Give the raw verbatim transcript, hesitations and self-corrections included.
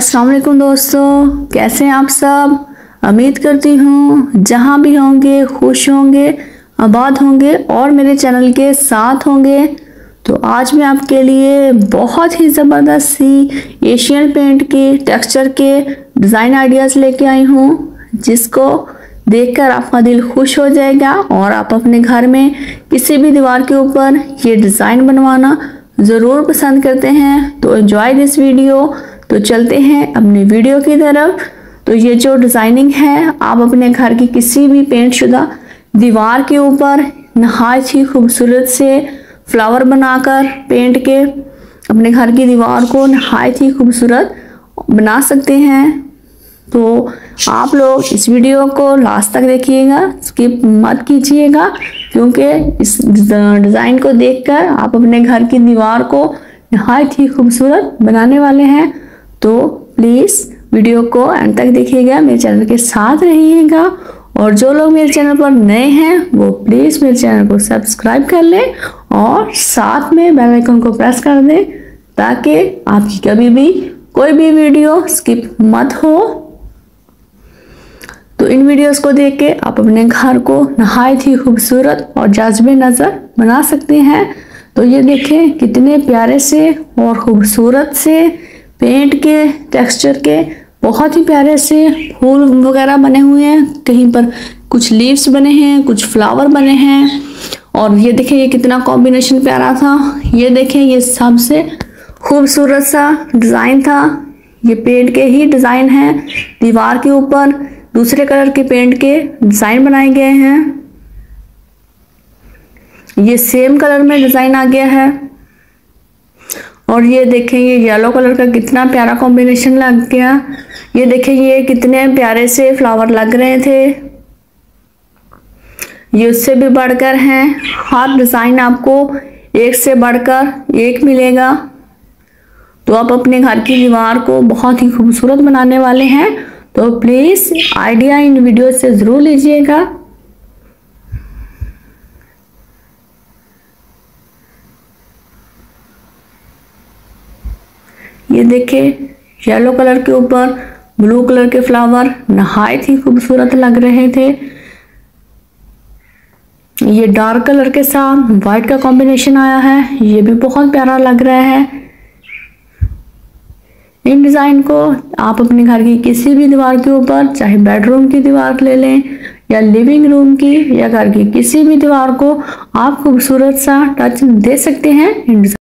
अस्सलाम वालेकुम दोस्तों, कैसे हैं आप सब। उम्मीद करती हूँ जहाँ भी होंगे खुश होंगे, आबाद होंगे और मेरे चैनल के साथ होंगे। तो आज मैं आपके लिए बहुत ही ज़बरदस्त सी एशियन पेंट के टेक्सचर के डिज़ाइन आइडियाज़ लेके आई हूँ, जिसको देखकर आपका दिल खुश हो जाएगा और आप अपने घर में किसी भी दीवार के ऊपर ये डिज़ाइन बनवाना ज़रूर पसंद करते हैं। तो एंजॉय दिस वीडियो। तो चलते हैं अपनी वीडियो की तरफ। तो ये जो डिज़ाइनिंग है, आप अपने घर की किसी भी पेंट शुदा दीवार के ऊपर नहायत ही खूबसूरत से फ्लावर बनाकर पेंट के अपने घर की दीवार को नहायत ही खूबसूरत बना सकते हैं। तो आप लोग इस वीडियो को लास्ट तक देखिएगा, स्किप मत कीजिएगा, क्योंकि इस डिज़ाइन को देखकर आप अपने घर की दीवार को नहायत ही खूबसूरत बनाने वाले हैं। तो प्लीज़ वीडियो को एंड तक देखिएगा, मेरे चैनल के साथ रहिएगा। और जो लोग मेरे चैनल पर नए हैं वो प्लीज़ मेरे चैनल को सब्सक्राइब कर लें और साथ में बेल आइकन को प्रेस कर दें, ताकि आपकी कभी भी कोई भी वीडियो स्किप मत हो। तो इन वीडियोस को देख के आप अपने घर को नहायत ही खूबसूरत और जाज़बे नज़र बना सकते हैं। तो ये देखें कितने प्यारे से और ख़ूबसूरत से पेंट के टेक्सचर के बहुत ही प्यारे से फूल वगैरह बने हुए हैं। कहीं पर कुछ लीव्स बने हैं, कुछ फ्लावर बने हैं। और ये देखें ये कितना कॉम्बिनेशन प्यारा था। ये देखें ये सबसे खूबसूरत सा डिज़ाइन था। ये पेंट के ही डिज़ाइन है, दीवार के ऊपर दूसरे कलर के पेंट के डिज़ाइन बनाए गए हैं। ये सेम कलर में डिज़ाइन आ गया है। और ये देखें ये येलो कलर का कितना प्यारा कॉम्बिनेशन लग गया। ये देखें ये कितने प्यारे से फ्लावर लग रहे थे। ये उससे भी बढ़कर हैं। हर डिज़ाइन आपको एक से बढ़कर एक मिलेगा। तो आप अपने घर की दीवार को बहुत ही खूबसूरत बनाने वाले हैं। तो प्लीज़ आइडिया इन वीडियो से ज़रूर लीजिएगा। ये देखिए येलो कलर के ऊपर ब्लू कलर के फ्लावर नहायत ही खूबसूरत लग रहे थे। ये डार्क कलर के साथ वाइट का कॉम्बिनेशन आया है, ये भी बहुत प्यारा लग रहा है। इन डिज़ाइन को आप अपने घर की किसी भी दीवार के ऊपर, चाहे बेडरूम की दीवार ले लें या लिविंग रूम की या घर की किसी भी दीवार को आप खूबसूरत सा टच दे सकते हैं। इन